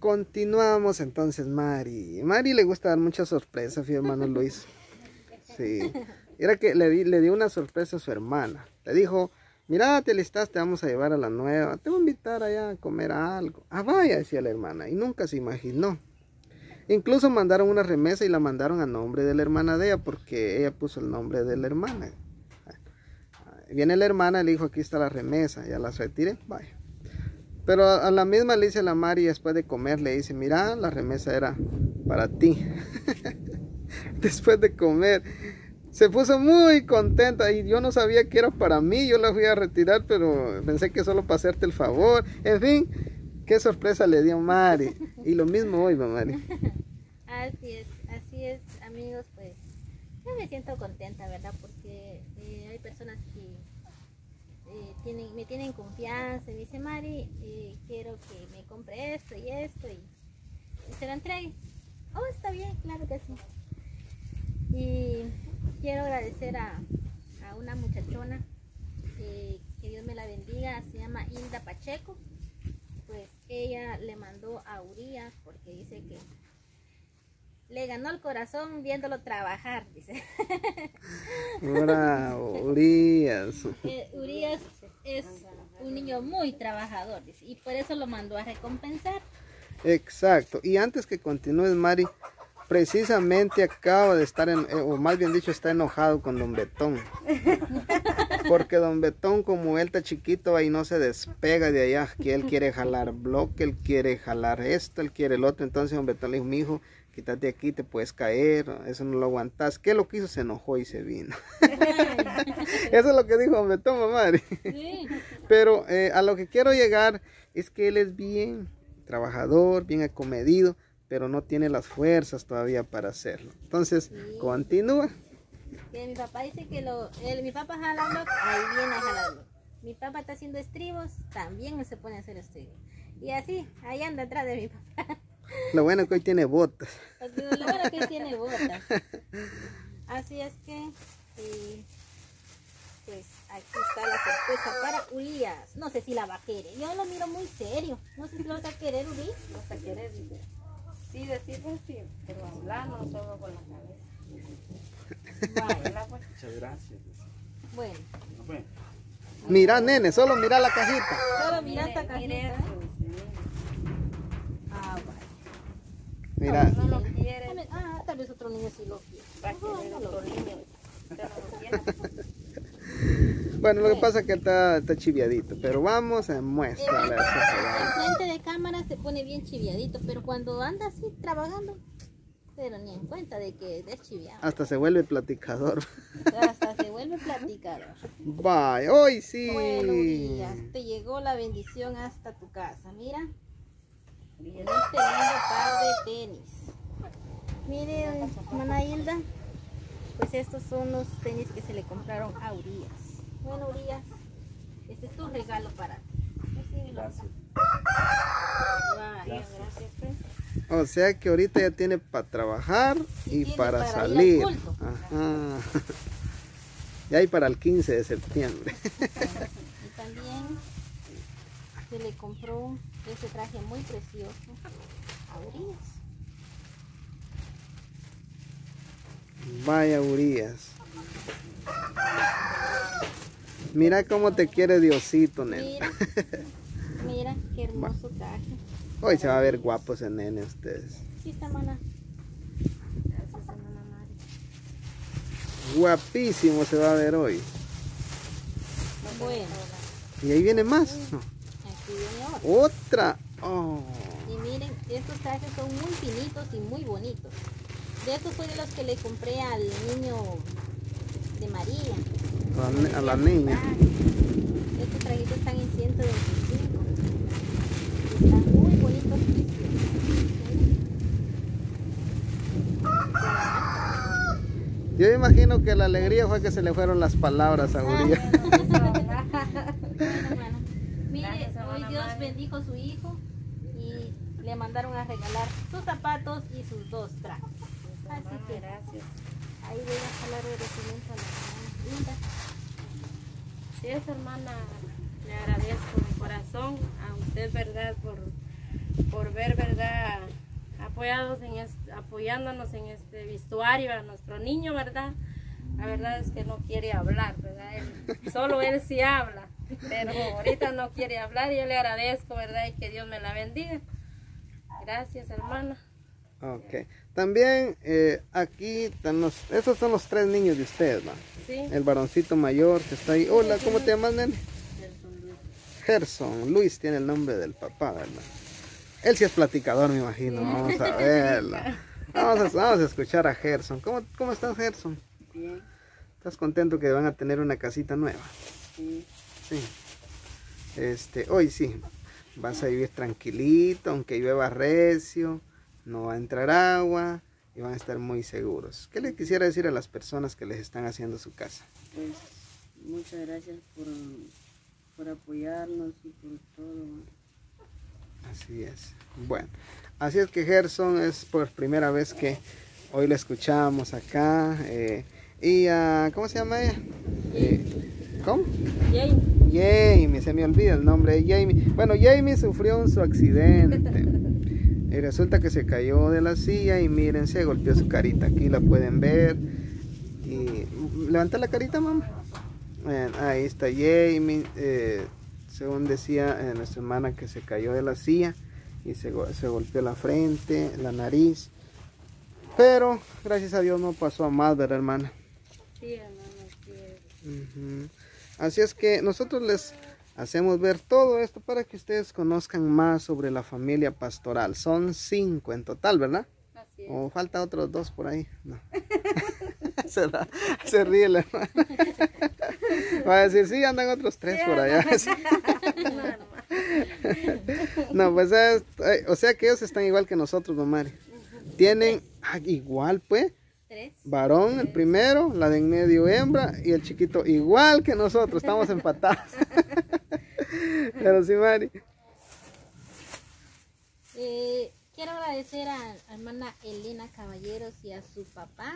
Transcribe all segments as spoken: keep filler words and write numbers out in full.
continuamos entonces, Mari. Mari le gusta dar muchas sorpresas, mi hermano Luis. Sí. Era que le, di, le dio una sorpresa a su hermana. Le dijo, mira, te listas, te vamos a llevar a la nueva. Te voy a invitar allá a comer algo. Ah, vaya, decía la hermana. Y nunca se imaginó. Incluso mandaron una remesa y la mandaron a nombre de la hermana de ella, porque ella puso el nombre de la hermana. Viene la hermana y le dijo, aquí está la remesa. Ya las retiré, vaya. Pero a la misma le dice la Mari después de comer, le dice, mira, la remesa era para ti. Después de comer, se puso muy contenta y yo no sabía que era para mí. Yo la fui a retirar, pero pensé que solo para hacerte el favor. En fin, qué sorpresa le dio Mari. Y lo mismo hoy, Mari. Así es, así es, amigos, pues yo me siento contenta, ¿verdad? Porque eh, hay personas que eh, tienen, me tienen confianza y me dicen, Mari, eh, quiero que me compre esto y esto y, y se lo entregue. Oh, está bien, claro que sí. Y quiero agradecer a, a una muchachona, eh, que Dios me la bendiga, se llama Hilda Pacheco. Pues ella le mandó a Urias porque dice que le ganó el corazón viéndolo trabajar, dice. Bravo, Urias. Eh, Urias es un niño muy trabajador, dice, y por eso lo mandó a recompensar. Exacto. Y antes que continúes, Mari, precisamente acaba de estar, en, o más bien dicho, está enojado con don Betón. Porque don Betón, como él está chiquito, ahí no se despega de allá, que él quiere jalar bloque, él quiere jalar esto, él quiere el otro. Entonces don Betón le dijo, mi hijo, quítate aquí, te puedes caer, eso no lo aguantas. ¿Qué lo que hizo? Se enojó y se vino. Eso es lo que dijo don Betón, mamá. Sí. Pero eh, a lo que quiero llegar es que él es bien trabajador, bien acomedido, pero no tiene las fuerzas todavía para hacerlo. Entonces, sí, continúa. Que mi papá dice que lo, él, mi papá jala bloque, ahí viene a jalar bloque. Mi papá está haciendo estribos, también él se pone a hacer estribos. Y así, ahí anda atrás de mi papá. Lo bueno es que hoy tiene botas. Lo bueno es que hoy tiene botas. Así es que, eh, pues aquí está la sorpresa para Urias. No sé si la va a querer. Yo lo miro muy serio. No sé si lo vas a querer, Uri. ¿Lo vas a querer? Sí, decirle sí, pero hablar no solo con la cabeza. Vale. Muchas gracias. Bueno. Bueno. Mira, nene, solo mira la cajita. Solo mira esta cajita. Mire eso, sí. Ah, vale. Mira. No, no lo quiere. Ah, tal vez otro niño sí lo quiere. Va a querer otro niño. Usted no lo quiere. Bueno, lo que pasa es que está, está chiviadito, pero vamos a muestra. En frente de cámara se pone bien chiviadito, pero cuando anda así trabajando, pero ni en cuenta de que es chiviado. Hasta se vuelve platicador. Hasta se vuelve platicador. Bye, hoy sí. Bueno, Urias, te llegó la bendición hasta tu casa, mira. Este lindo par de tenis. Miren, hermana Hilda, pues estos son los tenis que se le compraron a Urias. Bueno, Urias, este es tu regalo para ti. Gracias. Vaya, Gracias. gracias, pues. O sea que ahorita ya tiene para trabajar y, Y tiene para, para salir. ir al culto. Ajá. Ya hay para el quince de septiembre. Y también se le compró ese traje muy precioso a Urias. Vaya, Urias. Mira cómo te quiere Diosito, nene. Mira, mira qué hermoso traje. Hoy se va a ver guapo ese nene ustedes. Sí, está mana. Gracias, hermana Mari. Guapísimo se va a ver hoy. Bueno, Y ahí viene más. No. aquí viene otra. Otra. Oh. Y miren, estos trajes son muy finitos y muy bonitos. De estos fue de los que le compré al niño de María. A la, a la niña. Estos trajitos están en ciento veinticinco. Están muy bonitos. Yo imagino que la alegría fue que se le fueron las palabras a Urias. Bueno, hermano. Mire, hoy Dios bendijo a su hijo y le mandaron a regalar sus zapatos y sus dos trajes. Así que Gracias. ahí voy a jalar agradecimiento a la hermana Linda. Sí, esa hermana, le agradezco de corazón a usted, verdad, por, por ver, verdad, apoyados en este, apoyándonos en este vestuario a nuestro niño, ¿verdad? La verdad es que no quiere hablar, ¿verdad? Él, solo él sí habla, pero ahorita no quiere hablar y yo le agradezco, ¿verdad? Y que Dios me la bendiga. Gracias, hermana. Ok. También eh, aquí están los, esos son los tres niños de ustedes, ¿no? Sí. El varoncito mayor que está ahí. Hola, ¿cómo te llamas, nene? Gerson. Luis tiene el nombre del papá, ¿verdad? Él sí es platicador, me imagino. Vamos a verlo. Vamos a, vamos a escuchar a Gerson. ¿Cómo, cómo estás, Gerson? Bien. ¿Estás contento que van a tener una casita nueva? Sí. Sí. Este, hoy sí. Vas a vivir tranquilito, aunque llueva recio. No va a entrar agua y van a estar muy seguros. ¿Qué le quisiera decir a las personas que les están haciendo su casa? Pues muchas gracias por, por apoyarnos y por todo. Así es. Bueno, así es que Gerson es por primera vez que hoy lo escuchamos acá. Eh, y uh, ¿cómo se llama ella? Eh, ¿Cómo? Jamie. Jamie, se me olvida el nombre de Jamie. Bueno, Jamie sufrió un su accidente. Y resulta que se cayó de la silla y miren, se golpeó su carita. Aquí la pueden ver. Y levanta la carita, mamá. Bien, ahí está Jamie. Eh, según decía eh, nuestra hermana, que se cayó de la silla y se, se golpeó la frente, la nariz. Pero gracias a Dios no pasó a más, ¿verdad, hermana? Sí, hermana, sí es. Uh-huh. Así es que nosotros les hacemos ver todo esto para que ustedes conozcan más sobre la familia pastoral. Son cinco en total, ¿verdad? Así es. O falta otros dos por ahí. No. se, la, se ríe la hermana. Va a decir, sí, andan otros tres por allá. No, pues es, o sea que ellos están igual que nosotros, don Mari. Tienen ah, igual, pues. Tres. Varón, el primero, la de en medio hembra y el chiquito igual que nosotros, estamos empatados. Pero sí, Mari. Eh, quiero agradecer a la hermana Elena Caballeros y a su papá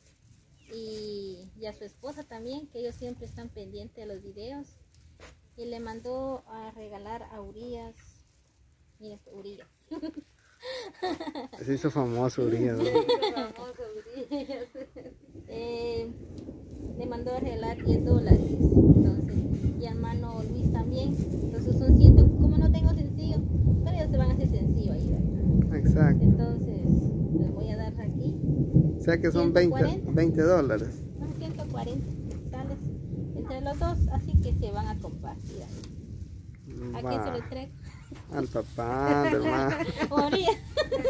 y, y a su esposa también, que ellos siempre están pendientes de los videos. Y le mandó a regalar a Urias. Mira esto, Urias. Se hizo famoso Urias, ¿no? eh, le mandó a regalar diez dólares. Entonces, y hermano Luis también. Entonces son ciento, como no tengo sencillo, pero ellos se van a hacer sencillo ahí, ¿verdad? Exacto. Entonces, les voy a dar aquí. O sea que son ciento cuarenta. veinte dólares. No, ciento cuarenta sales entre los dos, así que se van a compartir. ¿A quién se lo entrego? Al papá, del hermano. Urias.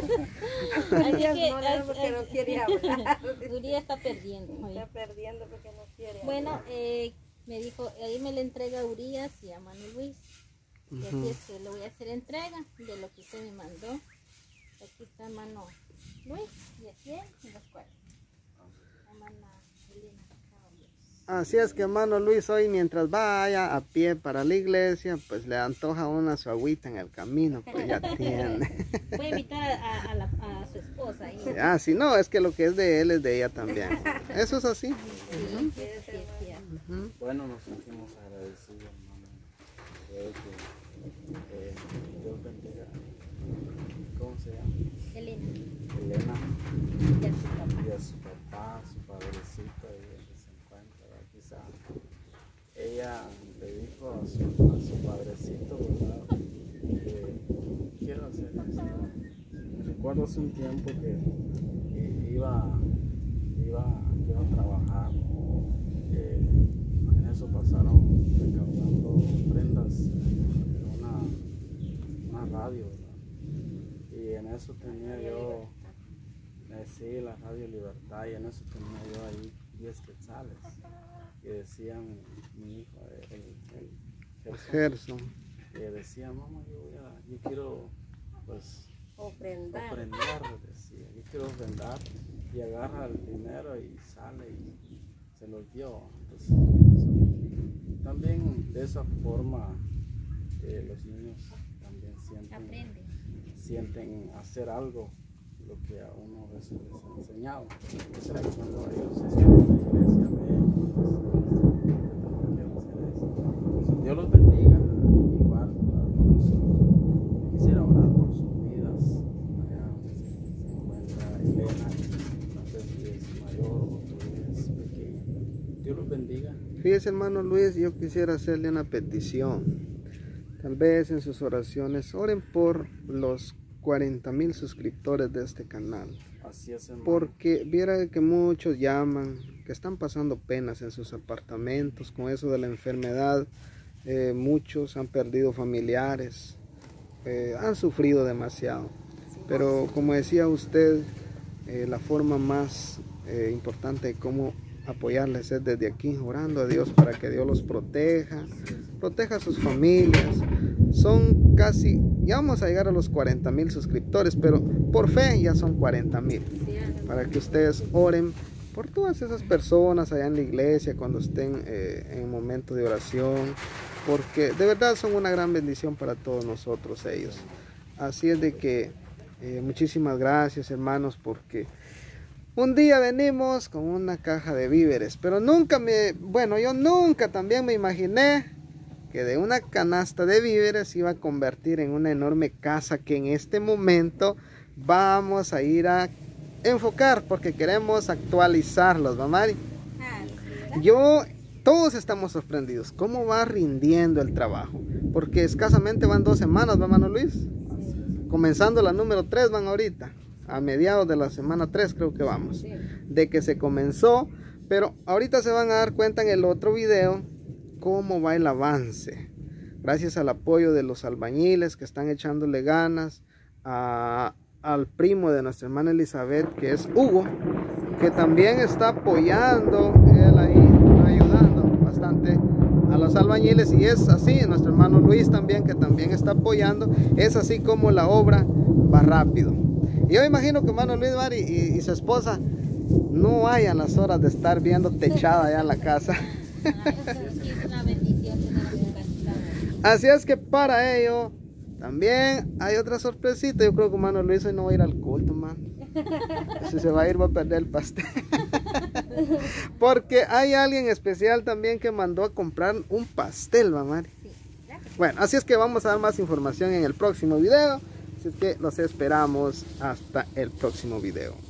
Así que, No, no, porque no quiere hablar. Urias está perdiendo. Oye. Está perdiendo porque no quiere Bueno, hablar. eh, me dijo, ahí me le entrega a Urias y a Manu Luis. Y así Ujú. es que le voy a hacer entrega de lo que usted me mandó. Aquí está hermano Luis y así es, y los cuatro. Hermana Elena Caballeros. Así es que hermano Luis hoy mientras vaya a pie para la iglesia, pues le antoja una su agüita en el camino, pues ya tiene. Voy a invitar a, a, a, la, a su esposa ahí. Sí, Ah, sí, no, es que lo que es de él es de ella también. Eso es así. sí, sí, sí, sí. Ujú. Bueno, nos sentimos agradecidos, hermano. Creo que eh, Dios bendiga. ¿Cómo se llama? Elena, Elena y a su papá. y a su papá, su padrecito, y donde se encuentra. ¿Verdad? Quizá ella le dijo a su, a su padrecito, ¿verdad? Que quiero hacer esto. Recuerdo hace un tiempo que i- iba, iba yo a trabajar. Eh, en eso pasaron recaudando prendas en una, una radio, ¿verdad? Y en eso tenía yo, eh, sí, la Radio Libertad, y en eso tenía yo ahí diez quetzales. Y decía mi, mi hijo, el, el, el Gerson, Gerson. que decía, mamá, yo, voy a, yo quiero, pues, Ofrendar. ofrendar, decía, yo quiero ofrendar, y agarra el dinero y sale y se los dio. Entonces, eso- también de esa forma eh, los niños también sienten, Aprende. sienten hacer algo, lo que a uno a veces les ha enseñado. O sea, cuando ellos están en la iglesia, ven, pues, yo también quiero hacer eso. Entonces, Dios los bendiga, igual para nosotros. Quisiera orar por sus vidas, allá donde se Fíjese, hermano Luis, yo quisiera hacerle una petición. Tal vez en sus oraciones oren por los cuarenta mil suscriptores de este canal. Así es, hermano. Porque viera que muchos llaman, que están pasando penas en sus apartamentos con eso de la enfermedad. Eh, muchos han perdido familiares, eh, han sufrido demasiado. Pero como decía usted, eh, la forma más eh, importante de cómo apoyarles es desde aquí, orando a Dios para que Dios los proteja, proteja a sus familias. Son casi, ya vamos a llegar a los cuarenta mil suscriptores, pero por fe ya son cuarenta mil. Para que ustedes oren por todas esas personas allá en la iglesia cuando estén eh, en un momento de oración, porque de verdad son una gran bendición para todos nosotros ellos. Así es de que eh, muchísimas gracias, hermanos, porque un día venimos con una caja de víveres, pero nunca me, bueno, yo nunca también me imaginé que de una canasta de víveres iba a convertir en una enorme casa que en este momento vamos a ir a enfocar porque queremos actualizarlos, ¿va, Mari? Yo, todos estamos sorprendidos. ¿Cómo va rindiendo el trabajo? Porque escasamente van dos semanas, ¿va, hermano Luis? Comenzando la número tres van ahorita. A mediados de la semana tres creo que vamos, de que se comenzó, pero ahorita se van a dar cuenta en el otro video cómo va el avance, gracias al apoyo de los albañiles que están echándole ganas, a, al primo de nuestra hermana Elizabeth, que es Hugo, que también está apoyando, él ahí ayudando bastante a los albañiles, y es así, nuestro hermano Luis también, que también está apoyando, es así como la obra va rápido. Yo imagino que hermano Luis Mari y, y su esposa no hayan las horas de estar viendo techada allá en la casa. Así es que para ello también hay otra sorpresita. Yo creo que hermano Luis hoy no va a ir al culto, man. Si se va a ir va a perder el pastel. Porque hay alguien especial también que mandó a comprar un pastel, mamá. Bueno, así es que vamos a dar más información en el próximo video. Así es que los esperamos hasta el próximo video.